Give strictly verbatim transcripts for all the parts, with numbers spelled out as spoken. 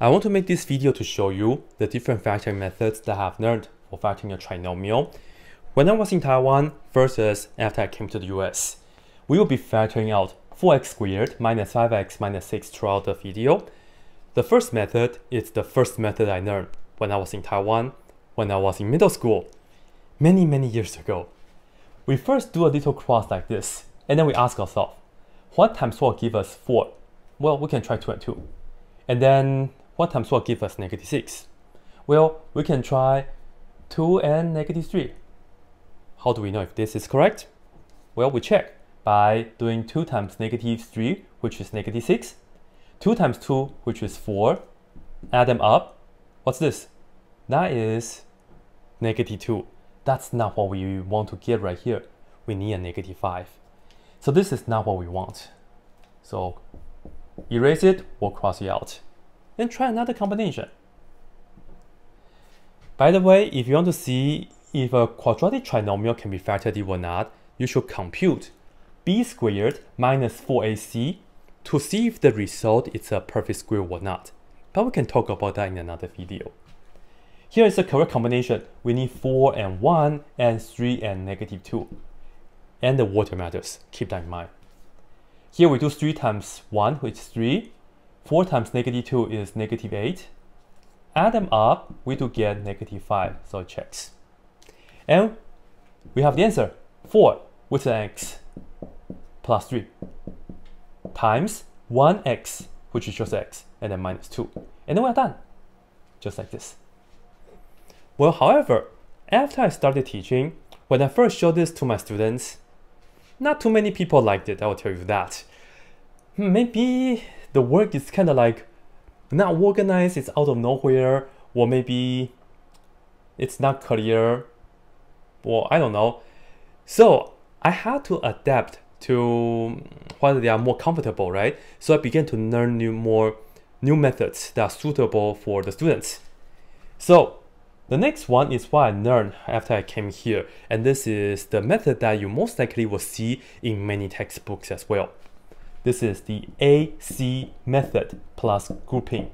I want to make this video to show you the different factoring methods that I have learned for factoring a trinomial when I was in Taiwan versus after I came to the U S. We will be factoring out four x squared minus five x minus six throughout the video. The first method is the first method I learned when I was in Taiwan, when I was in middle school, many, many years ago. We first do a little cross like this, and then we ask ourselves, what times four give us four? Well, we can try two and two. And then, what times four give us negative six? Well, we can try two and negative three. How do we know if this is correct? Well, we check by doing two times negative three, which is negative six, two times two, which is four, add them up. What's this? That is negative two. That's not what we want to get right here. We need a negative five. So this is not what we want. So erase it or cross it out. Then try another combination. By the way, if you want to see if a quadratic trinomial can be factored or not, you should compute b squared minus four a c to see if the result is a perfect square or not. But we can talk about that in another video. Here is the correct combination. We need four and one and three and negative two. And the order matters. Keep that in mind. Here we do three times one, which is three. four times negative two is negative eight. Add them up, we do get negative five, so it checks. And we have the answer, four, which is x, plus three, times one x, which is just x, and then minus two. And then we're done, just like this. Well, however, after I started teaching, when I first showed this to my students, not too many people liked it, I will tell you that. Maybe the work is kind of like not organized, it's out of nowhere, or maybe it's not clear, or I don't know. So I had to adapt to whether they are more comfortable, right? So I began to learn new more new methods that are suitable for the students. So the next one is what I learned after I came here, and this is the method that you most likely will see in many textbooks as well. This is the A C method plus grouping.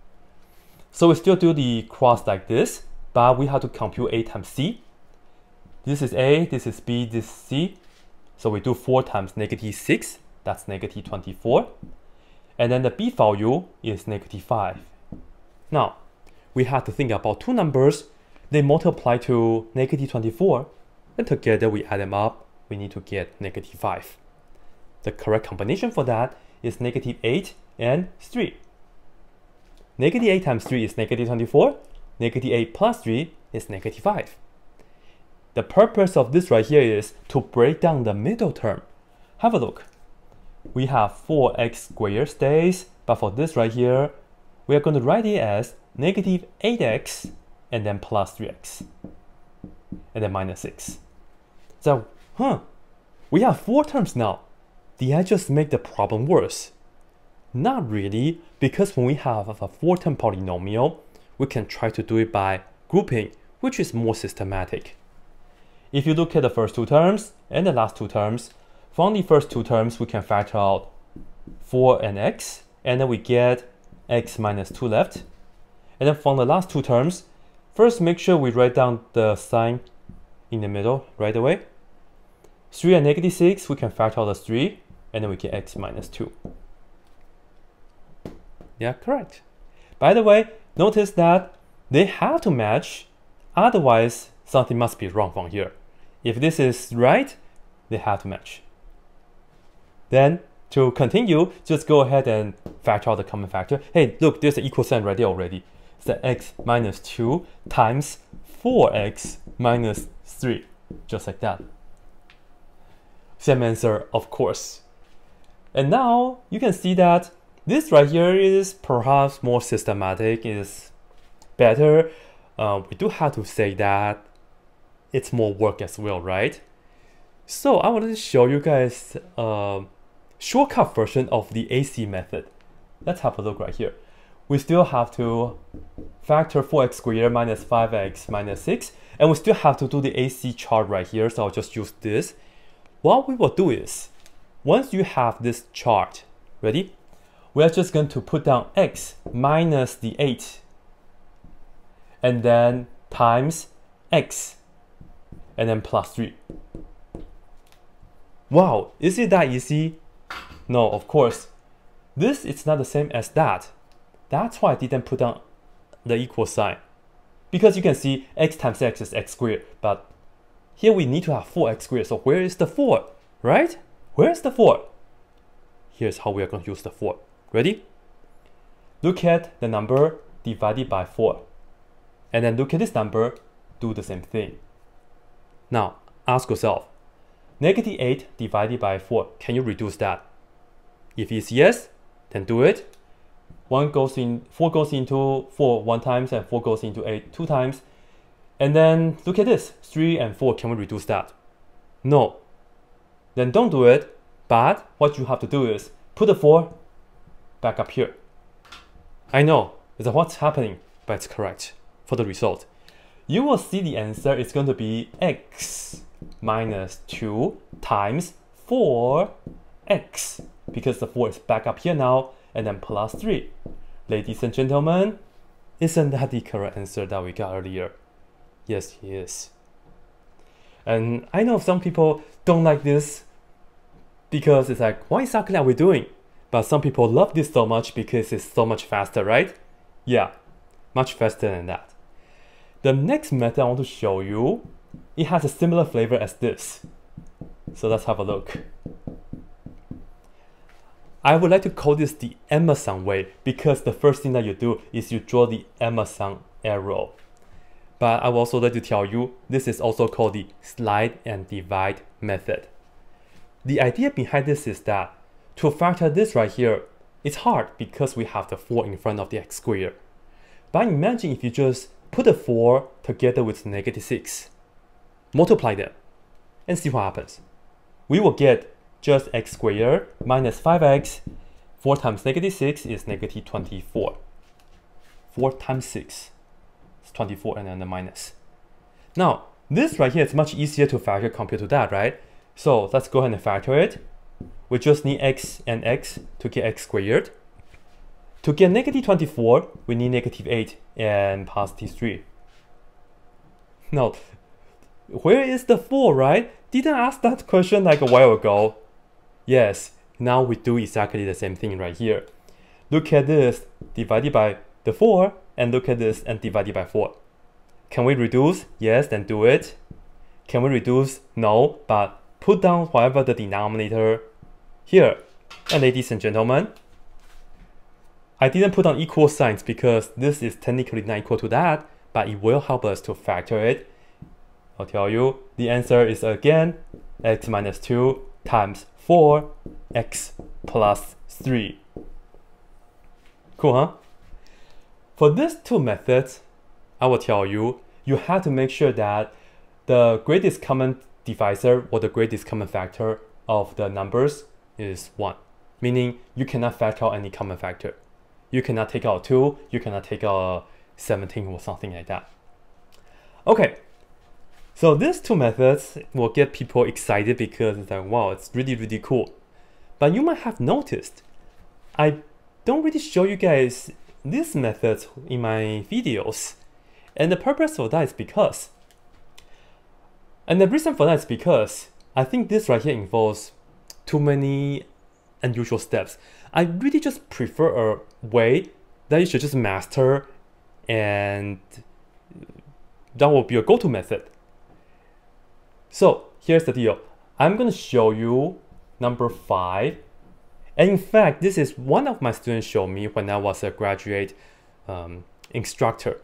So we still do the cross like this, but we have to compute A times C. This is A, this is B, this is C. So we do four times negative six, that's negative twenty-four. And then the B value is negative five. Now, we have to think about two numbers. They multiply to negative twenty-four, and together we add them up, we need to get negative five. The correct combination for that is negative eight and three. Negative eight times three is negative twenty-four. Negative eight plus three is negative five. The purpose of this right here is to break down the middle term. Have a look. We have four x squared stays, but for this right here, we are going to write it as negative eight x and then plus three x and then minus six. So, huh, we have four terms now. Did I just make the problem worse? Not really, because when we have a four-term polynomial, we can try to do it by grouping, which is more systematic. If you look at the first two terms and the last two terms, from the first two terms, we can factor out four and x, and then we get x minus two left. And then from the last two terms, first make sure we write down the sign in the middle right away. three and negative six, we can factor out the three, and then we get x minus two. Yeah, correct. By the way, notice that they have to match, otherwise something must be wrong from here. If this is right, they have to match. Then, to continue, just go ahead and factor out the common factor. Hey, look, there's an equal sign right there already. It's the x minus two times four x minus three, just like that. Same answer, of course. And now you can see that this right here is perhaps more systematic, is better. Uh, we do have to say that it's more work as well, right? So I wanted to show you guys a shortcut version of the A C method. Let's have a look right here. We still have to factor four x squared minus five x minus six, and we still have to do the A C chart right here, so I'll just use this. What we will do is, once you have this chart, ready? we're just going to put down x minus the eight and then times x and then plus three. Wow, is it that easy? No, of course. This is not the same as that. That's why I didn't put down the equal sign. Because you can see x times x is x squared, but here we need to have four x squared, so where is the four, right? Where's the four? Here's how we are going to use the four. Ready? Look at the number divided by four. And then look at this number, do the same thing. Now, ask yourself, negative eight divided by four, can you reduce that? If it's yes, then do it. one goes in, four goes into four one times, and four goes into eight two times. And then look at this, three and four, can we reduce that? No. Then don't do it, but what you have to do is put the four back up here. I know, it's what's happening, but it's correct for the result. You will see the answer is going to be x minus two times four x, because the four is back up here now, and then plus three. Ladies and gentlemen, isn't that the correct answer that we got earlier? Yes, it is. And I know some people don't like this because it's like, why exactly are we doing? But some people love this so much because it's so much faster, right? Yeah, much faster than that. The next method I want to show you, it has a similar flavor as this. So let's have a look. I would like to call this the Emerson way because the first thing that you do is you draw the Emerson arrow. But I would also like to tell you, this is also called the slide and divide method. The idea behind this is that to factor this right here, it's hard because we have the four in front of the x squared. But imagine if you just put the four together with negative six, multiply them, and see what happens. We will get just x squared minus five x. four times negative six is negative twenty-four. four times six is twenty-four, and then the minus. Now, this right here is much easier to factor compared to that, right? So let's go ahead and factor it. We just need x and x to get x squared. To get negative twenty-four, we need negative eight and positive three. Now, where is the four, right? Didn't I ask that question like a while ago? Yes, now we do exactly the same thing right here. Look at this, divided by the four, and look at this and divided by four. Can we reduce? Yes, then do it. Can we reduce? No, but put down whatever the denominator here. And ladies and gentlemen, I didn't put on equal signs because this is technically not equal to that, but it will help us to factor it. I'll tell you, the answer is again x minus two times four x plus three. Cool, huh? For these two methods, I will tell you, you have to make sure that the greatest common divisor or the greatest common factor of the numbers is one. Meaning you cannot factor out any common factor. You cannot take out two, you cannot take out seventeen or something like that. Okay, so these two methods will get people excited because it's like, wow, it's really, really cool. But you might have noticed, I don't really show you guys these methods in my videos. And the purpose for that is because, and the reason for that is because I think this right here involves too many unusual steps. I really just prefer a way that you should just master, and that will be your go-to method. So here's the deal. I'm going to show you number five. And in fact, this is one of my students showed me when I was a graduate um, instructor.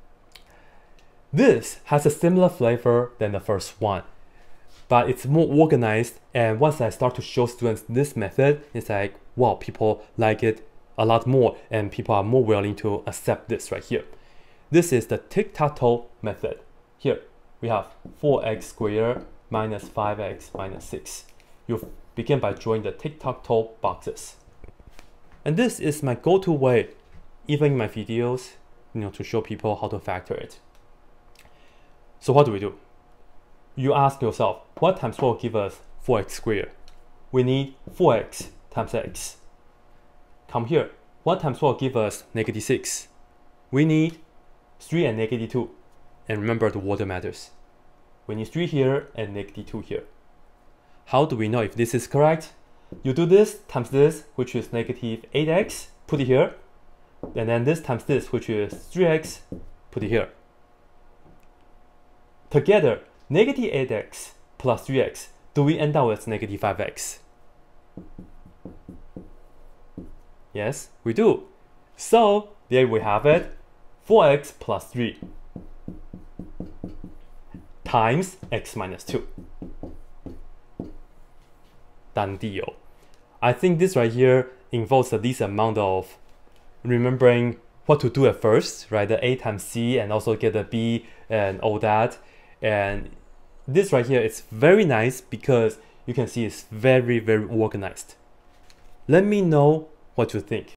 This has a similar flavor than the first one, but it's more organized. And once I start to show students this method, it's like, wow, people like it a lot more and people are more willing to accept this right here. This is the tic-tac-toe method. Here we have four x squared minus five x minus six. You begin by drawing the tic-tac-toe boxes. And this is my go-to way, even in my videos, you know, to show people how to factor it. So what do we do? You ask yourself, what times four give us four x squared? We need four x times x. come here. one times four give us negative six. We need three and negative two. And remember, the order matters. We need three here and negative two here. How do we know if this is correct? You do this times this, which is negative eight x, put it here. And then this times this, which is three x, put it here. Together, negative eight x plus three x, do we end up with negative five x? Yes, we do. So, there we have it. four x plus three times x minus two. Done deal. I think this right here involves the least amount of remembering what to do at first, right? The a times c and also get the b and all that. And this right here is very nice because you can see it's very, very organized. Let me know what you think.